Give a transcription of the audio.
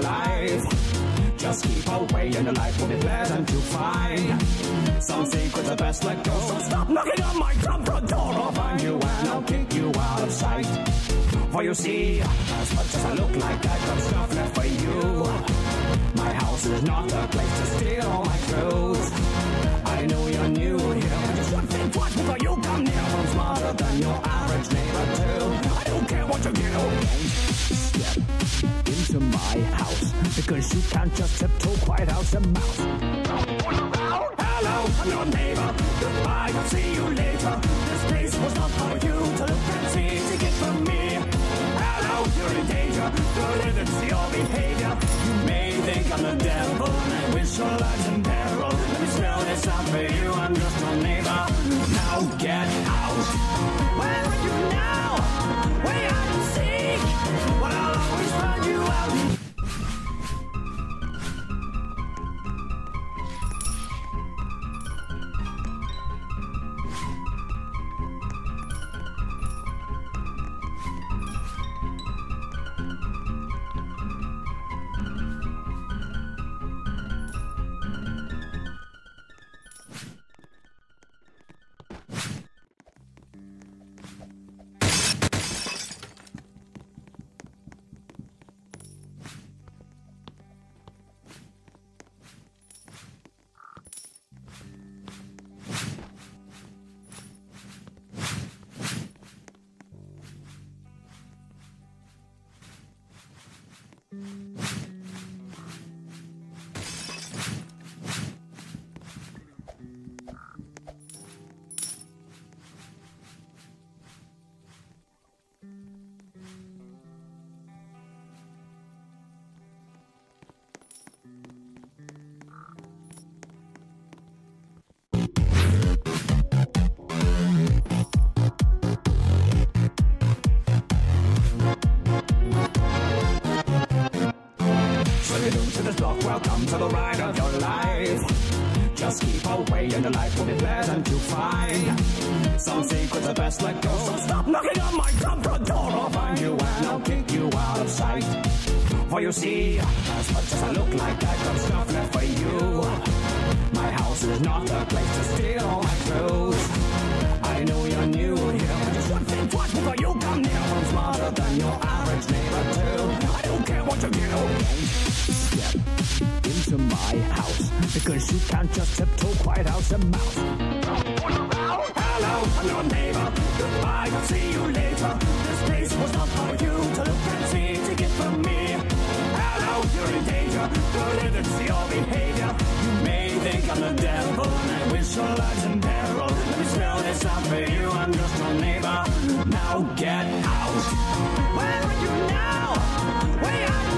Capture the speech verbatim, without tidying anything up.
life. Just keep away and your life will be pleasant to find. Some secrets are best let go, so stop knocking on my front door. I'll find you and I'll kick you out of sight. For you see, as much as I look like I've got stuff left for you, my house is not a place to steal all my clothes. I know you're new here, but you should think twice before you come near. I'm smarter than your average neighbor too. I don't care what you do. Step into my house, because you can't just tiptoe quite out the mouse. Hello, I'm your neighbor. Goodbye, I'll see you later. This place was not for you to look and see, to get from me. Hello, you're in danger. Don't let them see your behavior. You may think I'm the devil, and I wish your life's in peril. Let me spell this out for you. I'm just your neighbor. Now get out. Where are you now? Way out to seek. Well, I'll always find you out. Welcome to the ride of your life. Just keep away and your life will be pleasant to find. Some secrets are best let go, so stop knocking on my front door. I'll find you and I'll kick you out of sight. For you see, as much as I look like I've got stuff left for you, my house is not a place to steal all my clothes. I know you're new here, but you should think twice before you come near. I'm smarter than your average neighbor too. I don't care what you do. Step into my house, because you can't just tiptoe quite out the mouse. Hello, I'm your neighbor. Goodbye, I'll see you later. This place was not for you to look and see, to get from me. Hello, you're in danger. Don't let them see your behavior. You may think I'm the devil, and I wish your life's in peril. Let me spell this out for you. I'm just your neighbor. Now get out. Where are you now? Way out.